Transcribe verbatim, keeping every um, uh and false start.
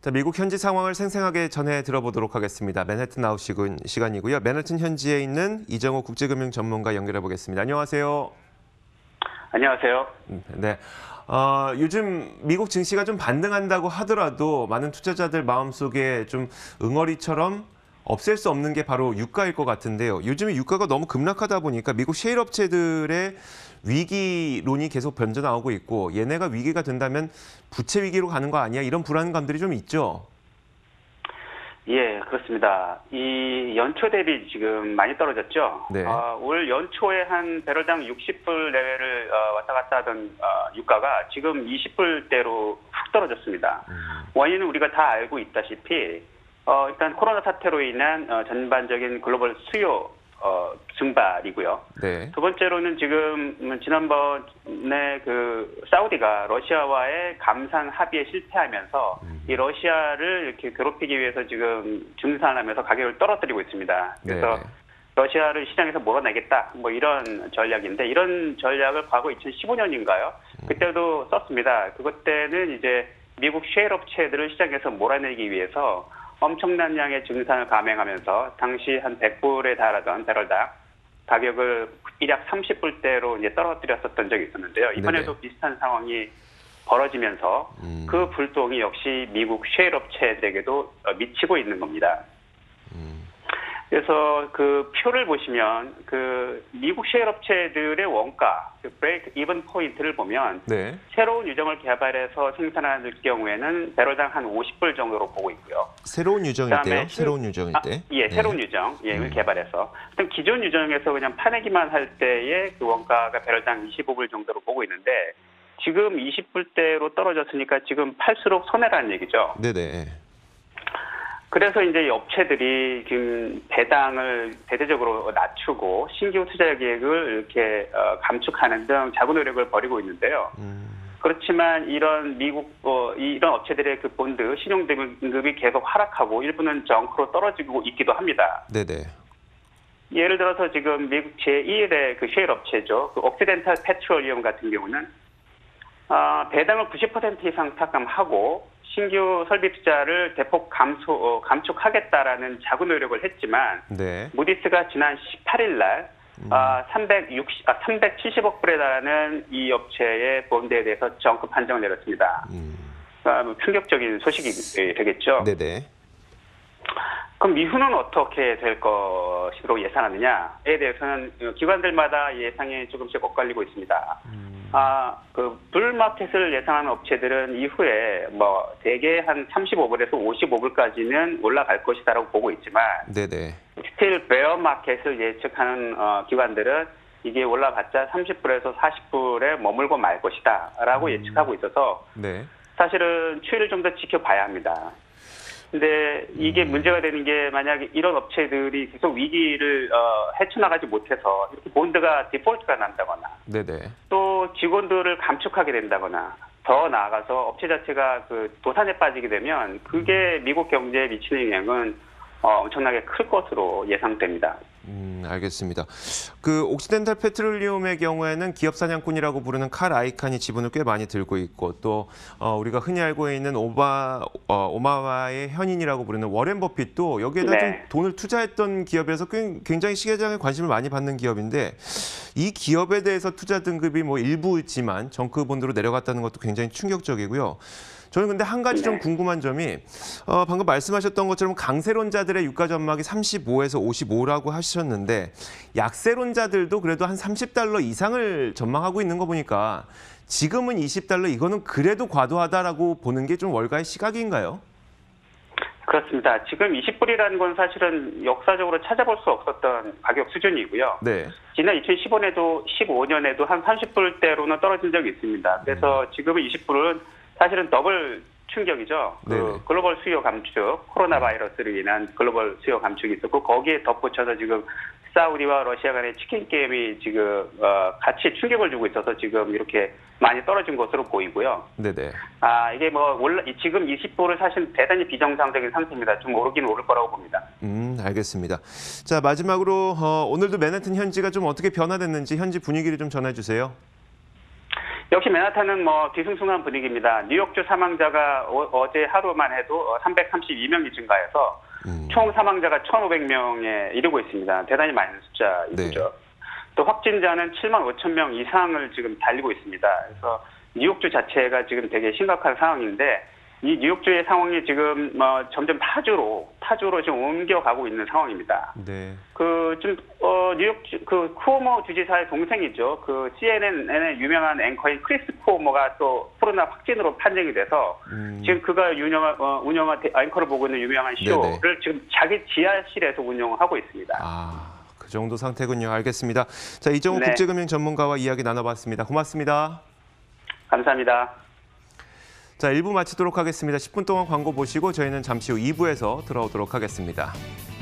자, 미국 현지 상황을 생생하게 전해 들어보도록 하겠습니다. 맨해튼 아웃 시간이고요. 맨해튼 현지에 있는 이정호 국제금융 전문가 연결해 보겠습니다. 안녕하세요. 안녕하세요. 네. 어, 요즘 미국 증시가 좀 반등한다고 하더라도 많은 투자자들 마음속에 좀 응어리처럼 없앨 수 없는 게 바로 유가일 것 같은데요. 요즘에 유가가 너무 급락하다 보니까 미국 셰일 업체들의 위기론이 계속 번져 나오고 있고, 얘네가 위기가 된다면 부채 위기로 가는 거 아니야? 이런 불안감들이 좀 있죠. 예, 그렇습니다. 이 연초 대비 지금 많이 떨어졌죠. 네. 어, 올 연초에 한 배럴당 육십 불 내외를 어, 왔다 갔다 하던 어, 유가가 지금 이십 불대로 훅 떨어졌습니다. 음. 원인은 우리가 다 알고 있다시피 어, 일단 코로나 사태로 인한 어, 전반적인 글로벌 수요 어, 증발이고요. 네. 두 번째로는 지금 지난번에 그 사우디가 러시아와의 감산 합의에 실패하면서 음. 이 러시아를 이렇게 괴롭히기 위해서 지금 증산하면서 가격을 떨어뜨리고 있습니다. 그래서 네네. 러시아를 시장에서 몰아내겠다, 뭐 이런 전략인데, 이런 전략을 과거 이천십오 년인가요? 그때도 썼습니다. 그것 때는 이제 미국 셰일 업체들을 시장에서 몰아내기 위해서 엄청난 양의 증산을 감행하면서 당시 한 백 불에 달하던 배럴당 가격을 일약 삼십 불대로 이제 떨어뜨렸었던 적이 있었는데요. 이번에도 네네. 비슷한 상황이 벌어지면서 음. 그 불똥이 역시 미국 셰일 업체들에게도 미치고 있는 겁니다. 음. 그래서 그 표를 보시면 그 미국 셰일 업체들의 원가, 그 브레이크 이븐 포인트를 보면 네. 새로운 유정을 개발해서 생산할 경우에는 배럴당 한 오십 불 정도로 보고 있고요. 새로운 유정일 때요? 새로운 유정일 때? 아, 예, 네. 새로운 유정, 예, 음. 개발해서. 일단 기존 유정에서 그냥 파내기만 할 때의 그 원가가 배럴당 이십오 불 정도로 보고 있는데, 지금 이십 불대로 떨어졌으니까 지금 팔수록 손해라는 얘기죠. 네네. 그래서 이제 업체들이 지금 배당을 대대적으로 낮추고 신규 투자 계획을 이렇게 감축하는 등 자구 노력을 벌이고 있는데요. 음. 그렇지만 이런 미국 어, 이런 업체들의 그 본드 신용 등급이 계속 하락하고 일부는 정크로 떨어지고 있기도 합니다. 네네. 예를 들어서 지금 미국 제이의 그 셰일 업체죠. 그 옥시덴탈 페트롤리움 같은 경우는 어, 배당을 구십 퍼센트 이상 삭감하고 신규 설비 투자를 대폭 감소, 어, 감축하겠다라는 자구 노력을 했지만 네. 무디스가 지난 십팔 일 날 음. 어, 삼백육십, 아, 삼백칠십억 불에 달하는 이 업체의 본드에 대해서 정급 판정을 내렸습니다. 음. 아, 뭐 충격적인 소식이 되겠죠. 네네. 그럼 이후는 어떻게 될 것으로 예상하느냐에 대해서는 기관들마다 예상이 조금씩 엇갈리고 있습니다. 음. 아, 그 불마켓을 예상하는 업체들은 이후에 뭐 대개 한 삼십오 불에서 오십오 불까지는 올라갈 것이다라고 보고 있지만, 네네. 스틸 베어 마켓을 예측하는 어, 기관들은 이게 올라봤자 삼십 불에서 사십 불에 머물고 말 것이다라고 음. 예측하고 있어서 네. 사실은 추이를 좀 더 지켜봐야 합니다. 근데 이게 음. 문제가 되는 게, 만약에 이런 업체들이 계속 위기를 어, 헤쳐나가지 못해서 이렇게 본드가 디폴트가 난다거나 네네. 또 직원들을 감축하게 된다거나, 더 나아가서 업체 자체가 그 도산에 빠지게 되면 그게 미국 경제에 미치는 영향은 어, 엄청나게 클 것으로 예상됩니다. 음, 알겠습니다. 그 옥시덴탈 페트롤리움의 경우에는 기업 사냥꾼이라고 부르는 칼 아이칸이 지분을 꽤 많이 들고 있고, 또 어, 우리가 흔히 알고 있는 오바 어, 오마와의 현인이라고 부르는 워렌 버핏도 여기에다 네. 좀 돈을 투자했던 기업에서 굉장히 시장에 관심을 많이 받는 기업인데, 이 기업에 대해서 투자 등급이 뭐 일부지만 정크 본드로 내려갔다는 것도 굉장히 충격적이고요. 저는 근데 한 가지 좀 궁금한 점이, 어, 방금 말씀하셨던 것처럼 강세론자들의 유가 전망이 삼십오에서 오십오라고 하셨는데, 약세론자들도 그래도 한 삼십 달러 이상을 전망하고 있는 거 보니까 지금은 이십 달러, 이거는 그래도 과도하다라고 보는 게 좀 월가의 시각인가요? 그렇습니다. 지금 이십 불이라는 건 사실은 역사적으로 찾아볼 수 없었던 가격 수준이고요. 네. 지난 이천십오 년에도 십오 년에도 한 삼십 불대로는 떨어진 적이 있습니다. 그래서 음. 지금은 이십 불은 사실은 더블 충격이죠. 그 글로벌 수요 감축, 코로나 바이러스로 인한 글로벌 수요 감축이 있었고, 거기에 덧붙여서 지금 사우디와 러시아 간의 치킨 게임이 지금 어, 같이 충격을 주고 있어서 지금 이렇게 많이 떨어진 것으로 보이고요. 네네. 아, 이게 뭐 올라 지금 이십 불은 사실 대단히 비정상적인 상태입니다. 좀 오르긴 오를 거라고 봅니다. 음, 알겠습니다. 자, 마지막으로 어, 오늘도 맨해튼 현지가 좀 어떻게 변화됐는지 현지 분위기를 좀 전해주세요. 역시 맨하탄은 뭐 뒤숭숭한 분위기입니다. 뉴욕주 사망자가 어, 제 하루만 해도 삼백삼십이 명이 증가해서 음. 총 사망자가 천오백 명에 이르고 있습니다. 대단히 많은 숫자이죠. 네. 또 확진자는 칠만 오천 명 이상을 지금 달리고 있습니다. 그래서 뉴욕주 자체가 지금 되게 심각한 상황인데 이 뉴욕주의 상황이 지금 뭐 점점 타주로 타주로 지금 옮겨가고 있는 상황입니다. 네. 그좀 어, 뉴욕 주, 그 쿠오모 주지사의 동생이죠. 그 씨엔엔의 유명한 앵커인 크리스 쿠오모가 또 코로나 확진으로 판정이 돼서 음. 지금 그가 운영한 어, 운영한 앵커를 보고 있는 유명한 쇼를 네네. 지금 자기 지하실에서 운영하고 있습니다. 아, 그 정도 상태군요. 알겠습니다. 자, 이정우 네. 국제금융 전문가와 이야기 나눠봤습니다. 고맙습니다. 감사합니다. 자, 일 부 마치도록 하겠습니다. 십 분 동안 광고 보시고 저희는 잠시 후 이 부에서 돌아오도록 하겠습니다.